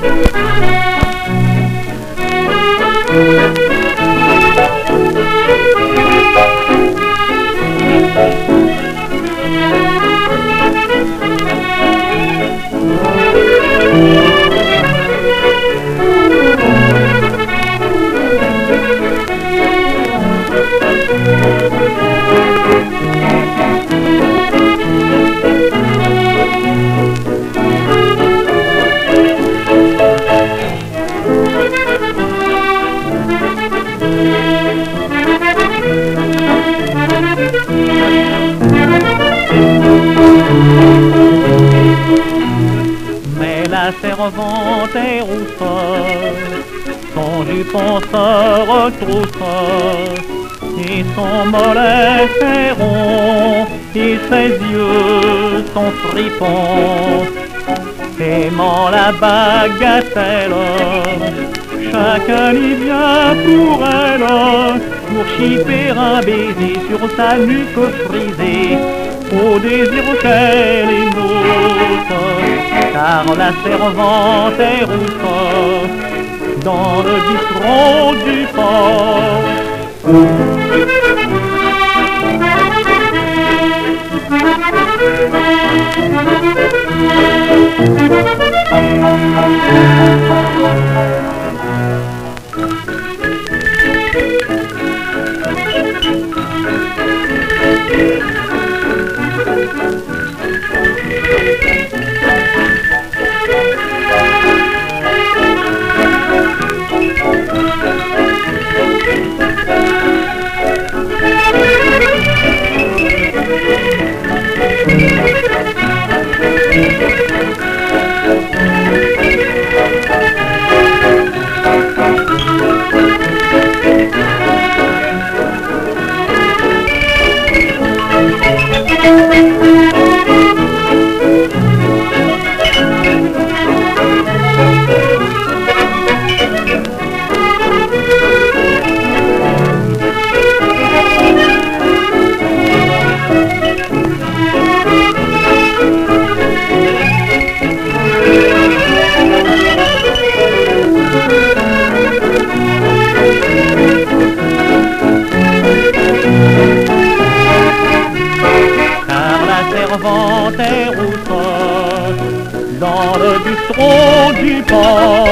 Mais la servante est rousse, son jupon se retrousse, et son mollet est rond, et ses yeux sont fripons. Aimant la bagatelle, chacun y vient pour elle, pour chipper un baiser sur sa nuque frisée, au désir qu'elle émoute, car la servante est rousse dans le bistrot du port. Servante est rousse dans le bistrot du port.